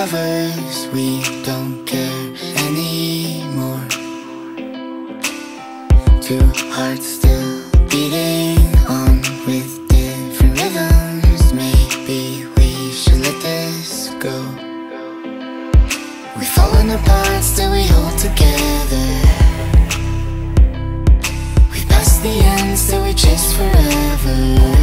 lovers, we don't care anymore. Two hearts still beating on with different rhythms. Maybe we should let this go. We've fallen apart, still we hold together. We've passed the end, still we chase forever.